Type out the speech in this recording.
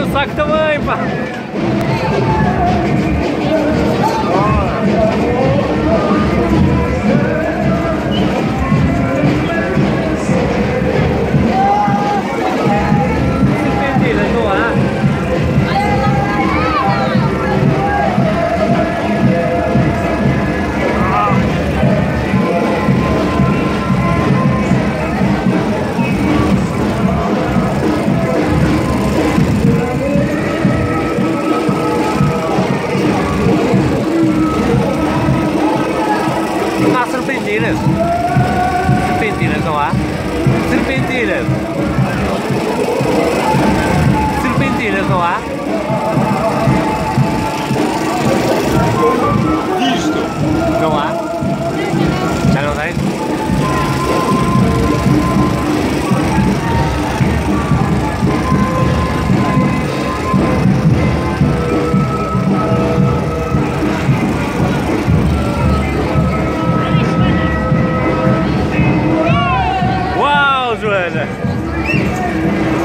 saco também, pá! Serpentinas, não há? Não há serpentinas. Serpentinas não há? Serpentinas. Serpentinas não há? Isto. Não há? Já não tem? Joana!